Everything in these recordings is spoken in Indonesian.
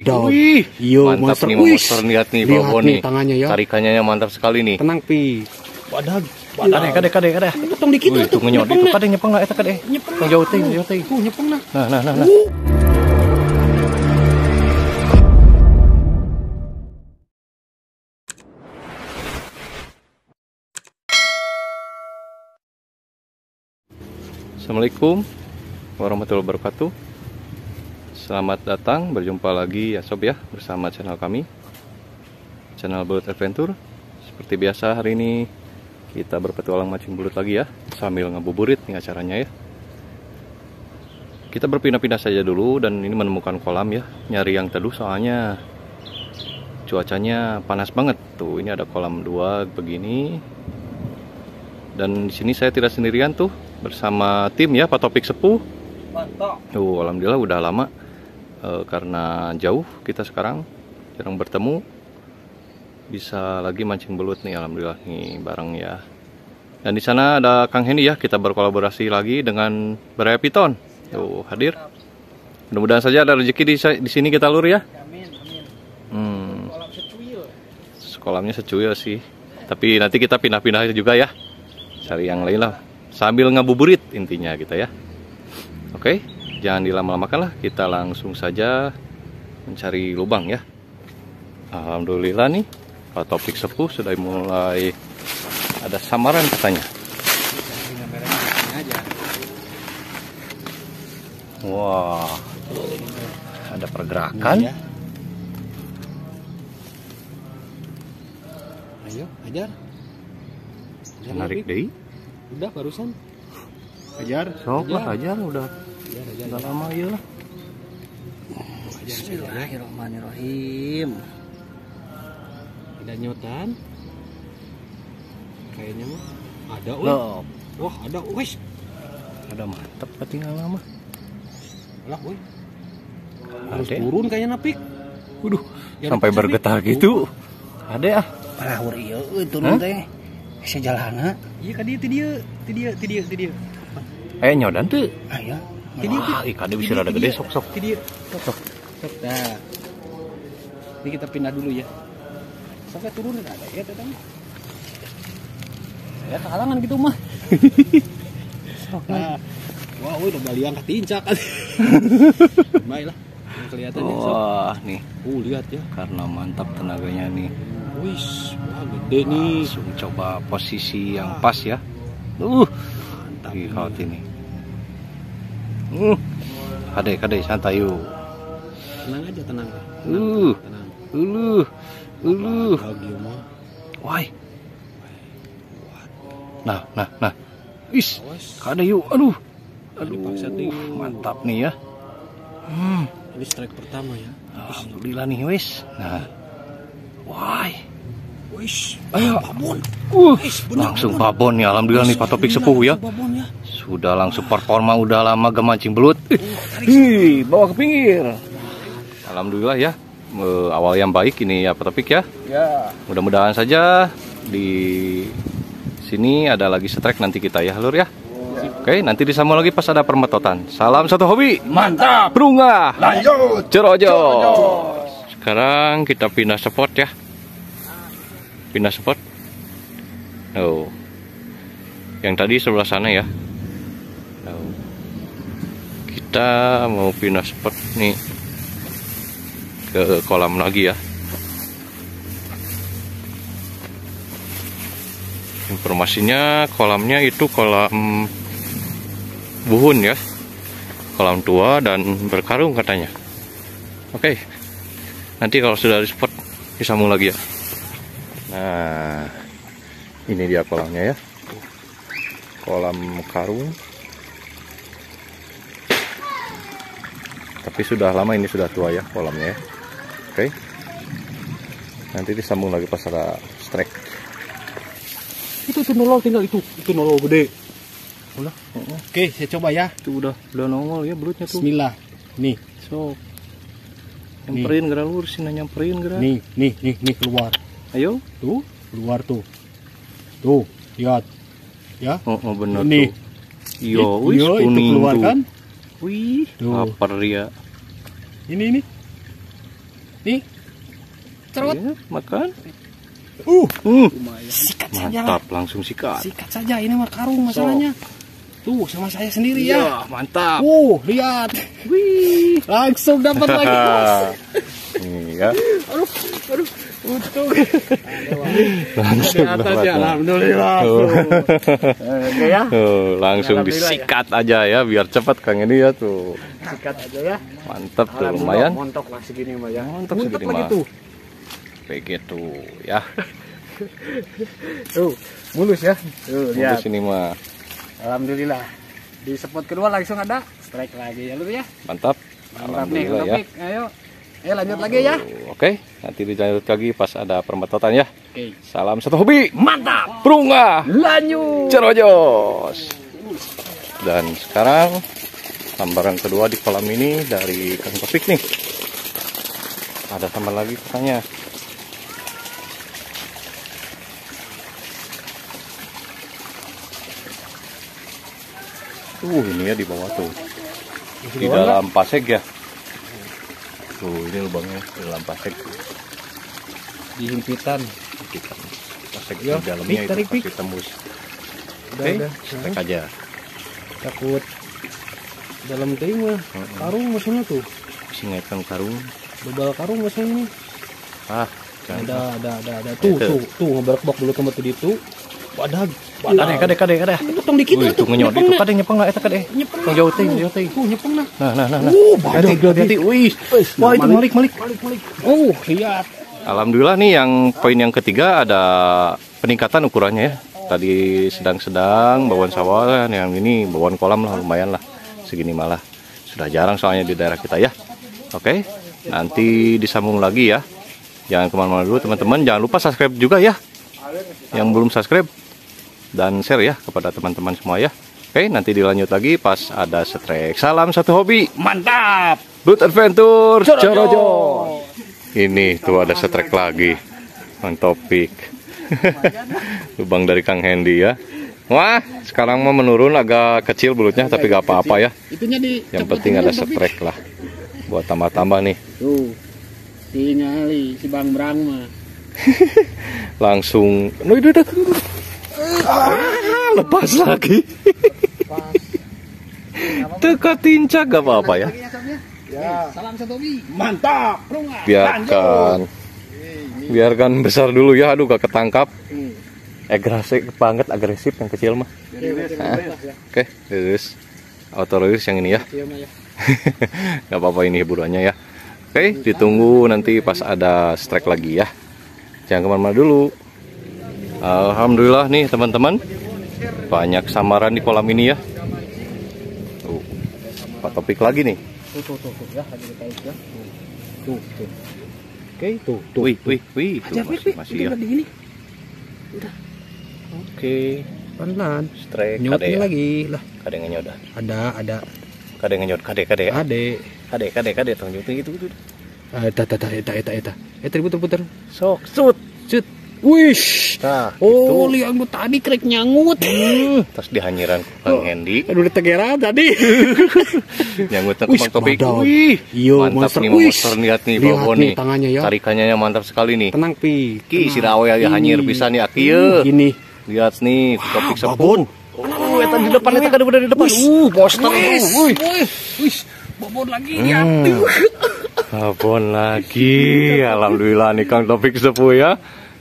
Dog. Wih, Yo, mantap monster. nih monster, lihat nih bawah nih. Tangannya ya. Tarikannya mantap sekali nih. Tenang pi. Wadah. Kade. Nyepeng dikit Wih, itu ngenyot itu kade nyepeng lah eta kade. Nyepeng. Yang jauh teh. Nyepeng nah. Nah. Assalamualaikum warahmatullahi wabarakatuh. Selamat datang, berjumpa lagi ya sob ya bersama channel kami, channel Belut Adventure. Seperti biasa hari ini kita berpetualang mancing belut lagi ya, sambil ngabuburit nih acaranya ya. Kita berpindah-pindah saja dulu dan ini menemukan kolam ya, nyari yang teduh soalnya cuacanya panas banget. Tuh ini ada kolam dua begini. Dan di sini saya tidak sendirian tuh, bersama tim ya, Pak Topik Sepuh. Mantap. Alhamdulillah udah lama karena jauh kita sekarang jarang bertemu. Bisa lagi mancing belut nih, alhamdulillah nih bareng ya. Dan di sana ada Kang Hendy ya, kita berkolaborasi lagi dengan Beraya Piton. Tuh hadir. Mudah-mudahan saja ada rezeki di sini kita lur ya. Amin. Kolam secuil. Kolamnya secuil sih. Tapi nanti kita pindah-pindah juga ya. Cari yang lain lah. Sambil ngabuburit intinya kita ya. Oke, jangan dilama-lamakan lah. Kita langsung saja mencari lubang ya. Alhamdulillah nih, Pak Topik Sepuh sudah mulai ada samaran katanya. Wah, ada pergerakan. Ayo, ajar. Menarik deh. Udah barusan. Ajar. Sok lah, ajar udah. Ajar. Udah lama ya lah. Bismillahirrahmanirrahim. Tidak nyotan. Kayaknya mah ada Wah, ada wis. Ada mantap ketinggalan lama. Lah, woi. Harus turun kayaknya napik. Waduh, sampai bergetar gitu. Ada ah. Parahur ieu turun teh. Sejalana. Iya kan dia ti dia. Nyodan tuh. Aya. Wah, ikan dia bisa rada gede sok. Ti dia. Sok. Nah. Ini kita pindah dulu ya. Sampai turun ada ya tetang. Ya kehalangan gitu mah. Nah. Wah, udah baliang ketincak. Baiklah. Kelihatannya sok. Wah, nih. Lihat ya. Karena mantap tenaganya nih. Wis, wah gede nih. Langsung coba posisi yang pas ya. Mantap. Lihat ini. Kade santai yuk. Tenang aja, tenang. Wah. Nah. Is, kade yuk. Aduh, mantap nih ya. Ini strike pertama ya. Alhamdulillah nih wis. Nah. Wah. Wis, ayo babon. Langsung babon ya, alhamdulillah nih Pak Topik Sepuh ya. Sudah langsung performa, udah lama gak mancing belut. Bawa ke pinggir. Alhamdulillah ya. Awal yang baik ini ya Pak Topik ya. Ya. Mudah-mudahan saja di sini ada lagi strike nanti kita ya lur ya. Oke, nanti disambung lagi pas ada permetotan. Salam satu hobi. Mantap. Berunggah. Lanjut. Cerojo. Sekarang kita pindah spot ya. Pindah spot. Oh. Yang tadi sebelah sana ya. Oh. Kita mau pindah spot nih ke kolam lagi ya. Informasinya kolamnya itu kolam buhun ya. Kolam tua dan berkarung katanya. Oke. Nanti kalau sudah di spot disambung lagi ya. Nah, ini dia kolamnya ya. Kolam karung. Tapi sudah lama ini, sudah tua ya kolamnya ya. Oke. Nanti disambung lagi pas ada strike. Itu nolol, tinggal itu nolol gede. Udah. Oke, saya coba ya. Itu udah nongol ya belutnya tuh. Bismillah. Nih. So. Nyamperin gara lur sini, nyamperin gara. Nih keluar. Ayo. Tuh, keluar tuh. Tuh, lihat. Ya. Oh benar nih. tuh. Yo, wis itu keluar tuh. kan? Wih, lapar dia. Ini. Nih. Cerot. Iya, makan. Lumayan. Sikat saja. Mantap, langsung sikat. Sikat saja, ini mah karung masalahnya. Tuh, sama saya sendiri ya. Iya, mantap. Lihat. Wih, langsung dapat lagi, Bos. Iya. Aduh, untung. Langsung Di atas ya, dapat. alhamdulillah. Tuh. Oke ya. Langsung Alhamdulillah, disikat aja ya, biar cepat Kang ini ya tuh. Sikat aja ya. Mantap tuh, lumayan. Montok lah segini mah ya. Mantap Muntut segini lagi mah. tuh. Begitu ya. Tuh, mulus ya. Tuh, lihat. Di sini mah. Alhamdulillah. Di spot kedua langsung ada strike lagi ya, Lur ya. Mantap. Mantap nih, Alhamdulillah ya. Topik. Ayo. Lanjut lagi ya. Oke, nanti dilanjut lagi pas ada permetotan ya. Oke. Salam satu hobi. Mantap. Perungah. Lanjut. Cerojos. Dan sekarang sambaran kedua di kolam ini dari Kang Topik nih. Ada sambar lagi katanya. Ini ya di bawah tuh. Di dalam pasek ya. Tuh, ini lubangnya di dalam pasek. Di himpitan. Pasek Yo, di dalamnya pik, tarik, itu pik. pasti tembus. Udah, Oke, udah. strike aja. Takut dalam teh mah karung maksudnya tuh. Singetkan karung. Bebal karung maksudnya ini. Ah, jangan. Ada. Tuh, Itu. tuh ngeberak-bak dulu tempat itu. Badag. Kade. Potong dikit Wih, tuh. tuh ngenyot itu kade nyepeng lah eta kade. Nyepeng. Yang jauh teh, jauh teh. Tuh nyepeng nah. Nah. Badag. Hati-hati. Wih. Wah, itu malik. Malik. Oh, lihat. Alhamdulillah nih yang poin yang ketiga ada peningkatan ukurannya ya. Tadi sedang-sedang bawaan sawah, yang ini bawaan kolam lah lumayan lah. Segini malah. Sudah jarang soalnya di daerah kita ya. Oke, nanti disambung lagi ya. Jangan kemana-mana dulu teman-teman. Jangan lupa subscribe juga ya. Yang belum subscribe. Dan share ya kepada teman-teman semua ya. Oke, nanti dilanjut lagi pas ada strike. Salam satu hobi. Mantap. Blood Adventure Corojo. Ini tuh ada strike lagi. Kang Topik. Lubang dari Kang Hendy ya. Wah, sekarang mah menurun agak kecil bulutnya tapi gak apa-apa ya. Itunya di Yang penting ada strike lah. Buat tambah-tambah nih. Tuh. Si nyali, si Bang Brang mah. Langsung. Lepas lagi. Teka tincak gak apa-apa ya. Ya. Salam satu hobi. Mantap. Perungah. Biarkan besar dulu ya. Aduh gak ketangkap. Agresif yang kecil mah. Oke, rilis. Auto rilis yang ini ya. Gak apa-apa ini hiburannya ya. Oke, ditunggu nanti pas ada strike lagi ya. Jangan kemana-mana dulu. Alhamdulillah nih teman-teman. Banyak samaran di kolam ini ya. Tuh, Pak Topik lagi nih. Tuh ya, ada kita ya. Tuh. Oke, tuh. Wih. Tuh, masih ya. Di ini. Udah. Oke, pelan-pelan. Strike Nyotnya kade. lagi lah. Kade ngenyot. Ada. Kade ngenyot, kade. Kade tong nyot gitu. Eta. Puter. Sok, sut. Wish. Nah, Oh, lihat lu tadi krek nyangut. terus dihanyiran ku Kang Hendy. Aduh, tegeran tadi. Nyangutnya ke Wih, Bang Topik. badak. Wih, Iya, mantap monster. nih Wih. monster, lihat nih Lihat babon nih nih. tangannya ya. Tarikannya mantap sekali nih. Tenang, Pi. Ki si rawe ya hanyir bisa nih aki ye. Ini. Lihat nih Topik babon. sepuh. Eta di depan, eta udah di depan. Monster. Wih. Babon lagi ya. Babon lagi. Alhamdulillah nih Kang Topik sepuh ya.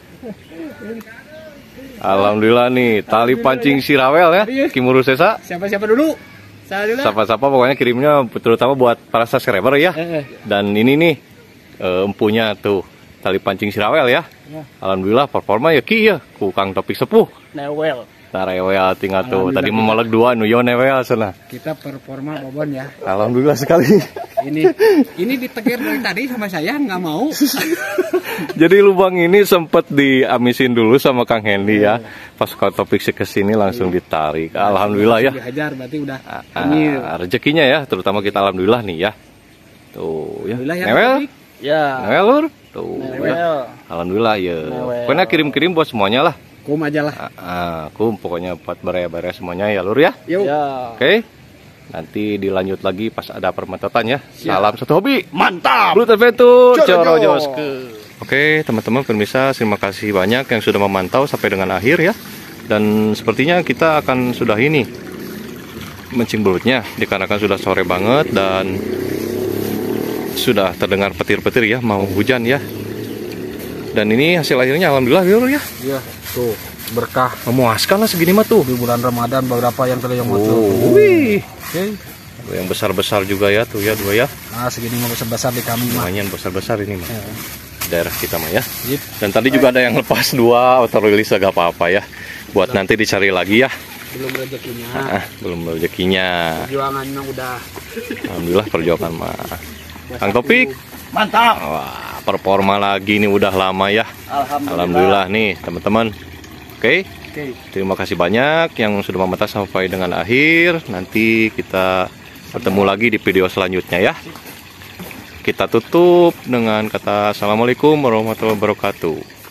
Alhamdulillah nih tali pancing si Rawel ya. Kimuru Sesa. Siapa dulu? Saya dulu. Siapa-siapa pokoknya kirimnya terutama buat para subscriber ya. Dan ini nih empunya tuh tali pancing si Rawel ya. Alhamdulillah performa ya ki ya ku Kang Topik sepuh. Newel. Rewel tinggal tuh. Tadi memelek dua nu yo newel sana. Kita performa babon ya. Alhamdulillah sekali. Ini ditegur dari tadi sama saya nggak mau. Jadi lubang ini sempat diamisin dulu sama Kang Hendy ya. Pas Kang Topik kesini langsung ditarik. Alhamdulillah ya. Dihajar berarti udah. Rezekinya ya, terutama kita alhamdulillah nih ya. Tuh ya. Alhamdulillah ya, Newel. Topik. Ya. Newel lur. Tuh ya. Alhamdulillah ya. Pokoknya kirim-kirim buat semuanya lah. Kum aja lah. Kum pokoknya buat baraya-baraya semuanya ya lur ya. Yuk. Oke. Nanti dilanjut lagi pas ada permetotan ya. Salam satu hobi. Mantap. Blut Adventure. Coro Joske. Oke, teman-teman pemirsa, terima kasih banyak yang sudah memantau sampai dengan akhir ya. Dan sepertinya kita akan sudah ini mancing belutnya, dikarenakan sudah sore banget dan sudah terdengar petir-petir ya, mau hujan ya. Dan ini hasil akhirnya alhamdulillah ya. Iya, tuh berkah. Memuaskan lah segini mah tuh. Di bulan Ramadan beberapa yang tadi yang muncul. Oh, wih. Oke. Yang besar-besar juga ya tuh ya, 2 ya. Nah, segini mah besar-besar di kami mah. Lumayan besar-besar ini mah. Daerah kita mah ya. Yep. Dan tadi juga ada yang lepas 2 auto release, gak apa-apa ya. Buat nanti dicari lagi ya. Belum rezekinya. Belum rezekinya. Perjuangannya udah. Alhamdulillah perjuangan mah. Kang Topik. Mantap. Wah, performa lagi nih udah lama ya. Alhamdulillah nih teman-teman. Oke. Terima kasih banyak yang sudah memantau sampai dengan akhir. Nanti kita bertemu lagi di video selanjutnya ya. Kita tutup dengan kata assalamualaikum warahmatullahi wabarakatuh.